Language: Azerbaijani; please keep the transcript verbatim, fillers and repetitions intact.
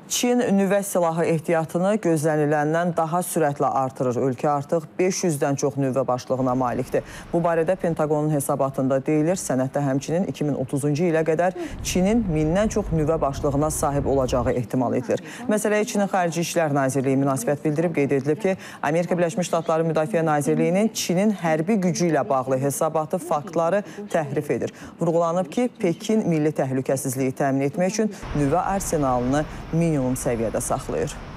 Çin nüvə silahı ehtiyatını gözləniləndən daha sürətlə artırır. Ölkə artıq beş yüzdən çox nüvə başlığına malikdir. Bu barədə Pentaqonun hesabatında deyilir. Sənəddə həmçinin iki min otuzuncu ilə qədər Çinin mindən çox nüvə başlığına sahib olacağı ehtimal edilir. Məsələyə Çinin Xarici İşlər Nazirliyi münasibət bildirib, qeyd edilib ki, Amerika Birləşmiş Ştatları Müdafiə Nazirliyinin Çinin hərbi gücü ilə bağlı hesabatı faktları təhrif edir. Vurğulanıb ki, Pekin milli təhlükəsizliyi təmin etmək üçün nüvə arsenalını minimum səviyyədə saxlayır.